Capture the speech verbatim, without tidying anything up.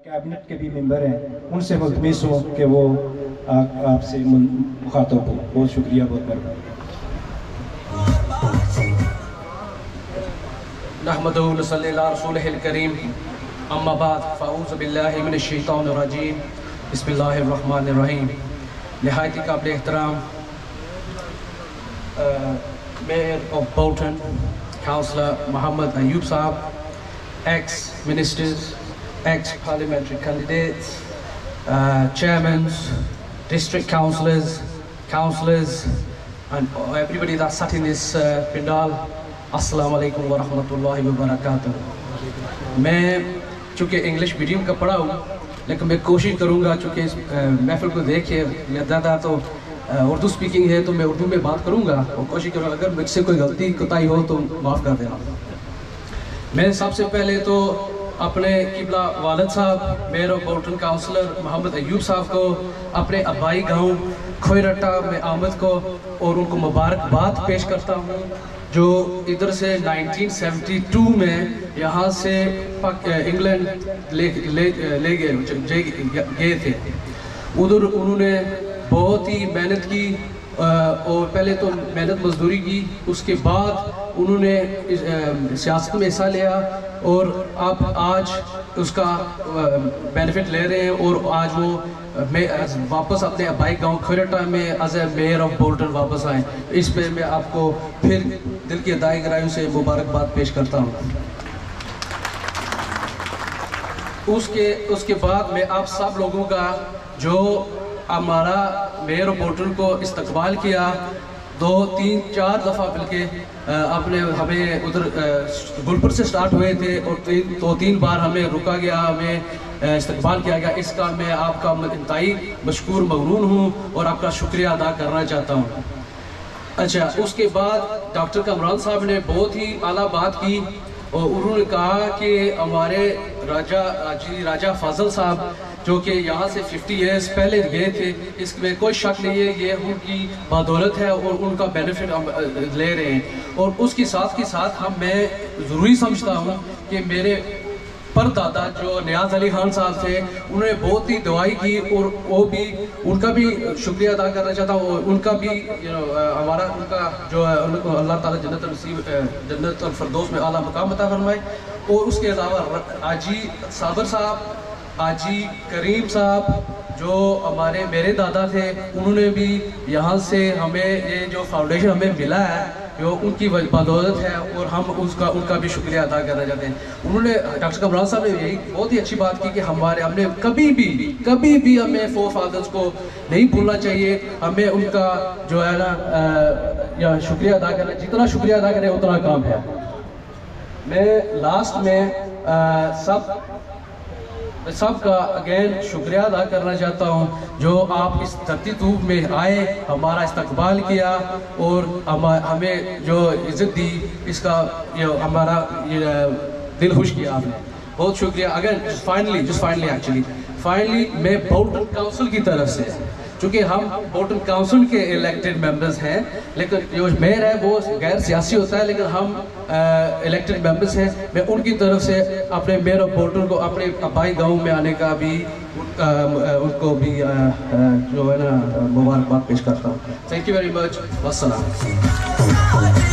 Cabinet के भी member हैं, उनसे मुल्तमिस हूँ कि वो आपसे मुखातब हो। बहुत शुक्रिया, बहुत मेहरबानी। नहमदुहु व नसल्ली अला रसूलिहिल करीम, अम्मा बाद, फ़अऊज़ु बिल्लाहि मिनश शैतानिर रजीम, बिस्मिल्लाहिर रहमानिर रहीम। निहायती काबिल एहतराम mayor of Bolton councillor Mohammad Ayub साहब, ex ministers, ex parliamentary candidates, chairmen, district councillors, councillors, and everybody that sat in this uh, pandal. Assalamu alaikum wa rahmatullahi wa barakatuh. मैं चूँकि इंग्लिश मीडियम का पढ़ा हूँ, लेकिन मैं कोशिश करूँगा, चूँकि इस महफिल को देखिए ज़्यादा तो उर्दू स्पीकिंग है, तो मैं उर्दू में बात करूँगा और कोशिश करूँगा अगर मुझसे कोई गलती कोताही हो तो माफ़ कर देना। मैं सबसे पहले तो अपने किबला वालिद साहब mayor of Bolton councillor Mohammad Ayub साहब को, अपने आबाई गांव खोयरट्टा में आमद को और उनको मुबारकबाद पेश करता हूँ, जो इधर से नाइनटीन सेवेंटी टू में यहाँ से इंग्लैंड ले ले ले गए गए थे। उधर उन्होंने बहुत ही मेहनत की और पहले तो मेहनत मजदूरी की, उसके बाद उन्होंने सियासत में हिस्सा लिया और आप आज उसका बेनिफिट ले रहे हैं और आज वो वापस अपने आबाई गांव खोयरट्टा में as a mayor of Bolton वापस आए। इस पे मैं आपको फिर दिल की अदाई गहराइयों से मुबारकबाद पेश करता हूँ। उसके उसके बाद मैं आप सब लोगों का जो हमारा मेयर ऑफ बोल्टन को इस्तकबाल किया, दो तीन चार दफ़ा बल्कि आपने हमें उधर गुलपुर से स्टार्ट हुए थे और तीन दो तीन बार हमें रुका गया, हमें इस्तकबाल किया गया। इसका मैं आपका इंतहाई मशकूर मगरून हूँ और आपका शुक्रिया अदा करना चाहता हूँ। अच्छा, उसके बाद डॉक्टर कमरान साहब ने बहुत ही आला बात की और उन्होंने कहा कि हमारे राजा जी राजा फाजल साहब जो कि यहाँ से फिफ्टी इयर्स पहले गए थे, इसमें कोई शक नहीं है, ये उनकी बदौलत है और उनका बेनिफिट हम ले रहे हैं। और उसके साथ के साथ हम मैं ज़रूरी समझता हूँ कि मेरे परदादा जो नियाज़ अली खान साहब थे, उन्होंने बहुत ही दुआई की और वो भी उनका भी शुक्रिया अदा करना चाहता हूँ। उनका भी यू नो हमारा उनका जो है उनको अल्लाह ताला जन्नत नसीब जन्नत और फरदौस में आला मकाम अता फरमाए। और उसके अलावा आजी साबर साहब, आजी करीम साहब जो हमारे मेरे दादा थे, उन्होंने भी यहाँ से हमें ये जो फाउंडेशन हमें मिला है जो उनकी बदौलत है और हम उसका उनका भी शुक्रिया अदा करना चाहते हैं। उन्होंने डॉक्टर कमरान साहब ने यही बहुत ही अच्छी बात की कि हमारे हमने कभी भी कभी भी हमें फोर फादर्स को नहीं भूलना चाहिए, हमें उनका जो है ना या शुक्रिया अदा करना, जितना शुक्रिया अदा करें उतना काम है। मैं लास्ट में आ, सब सबका अगेन शुक्रिया अदा करना चाहता हूँ जो आप इस धरती तूब में आए, हमारा इस्तकबाल किया और हम, हमें जो इज़्ज़त दी, इसका ये हमारा ये दिल खुश किया आपने, बहुत शुक्रिया। Again finally just finally actually finally मैं बोल्टन काउंसिल की तरफ से, चूँकि हम बोल्टन काउंसिल के इलेक्टेड मेंबर्स हैं, लेकिन जो मेयर है वो गैर सियासी होता है, लेकिन हम इलेक्टेड मेंबर्स हैं, मैं उनकी तरफ से अपने मेयर ऑफ बोल्टन को अपने आबाई गांव में आने का भी आ, उनको भी आ, आ, जो है ना मुबारकबाद पेश करता हूँ। Thank you very much. वस्सलाम।